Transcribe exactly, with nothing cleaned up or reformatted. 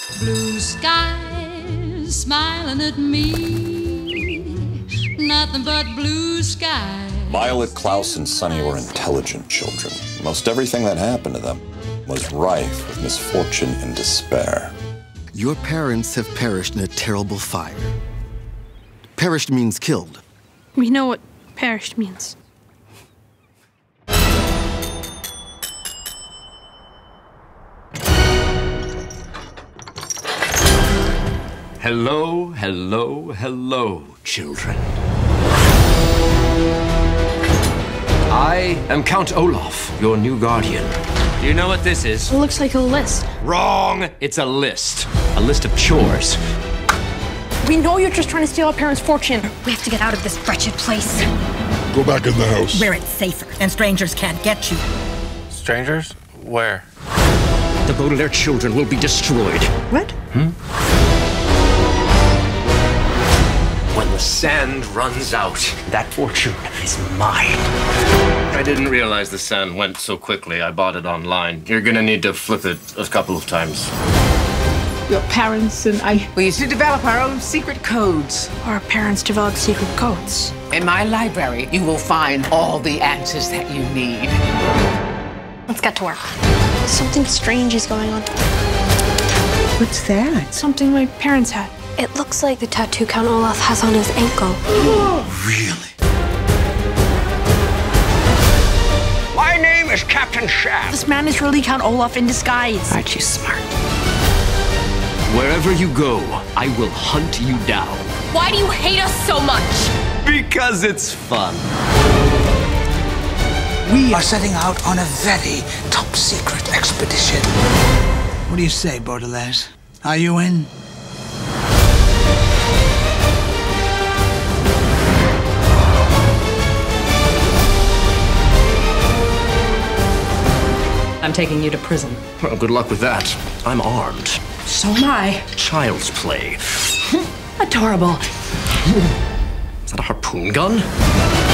Blue skies smiling at me, nothing but blue skies. Violet, Klaus, and Sonny were intelligent children. Most everything that happened to them was rife with misfortune and despair. Your parents have perished in a terrible fire. Perished means killed. We know what perished means. Hello, hello, hello, children. I am Count Olaf, your new guardian. Do you know what this is? It looks like a list. Wrong! It's a list. A list of chores. We know you're just trying to steal our parents' fortune. We have to get out of this wretched place. Go back in the house. Where it's safer and strangers can't get you. Strangers? Where? The Baudelaire children will be destroyed. What? Hmm? When the sand runs out, that fortune is mine. I didn't realize the sand went so quickly. I bought it online. You're gonna need to flip it a couple of times. Your parents and I... We used to develop our own secret codes. Our parents developed secret codes. In my library, you will find all the answers that you need. Let's get to work. Something strange is going on. What's that? Something my parents had. It looks like the tattoo Count Olaf has on his ankle. Really? My name is Captain Shaft. This man is really Count Olaf in disguise. Aren't you smart? Wherever you go, I will hunt you down. Why do you hate us so much? Because it's fun. We are setting out on a very top secret expedition. What do you say, Baudelaire? Are you in? I'm taking you to prison. Well, good luck with that. I'm armed. So am I. Child's play. Adorable. Is that a harpoon gun?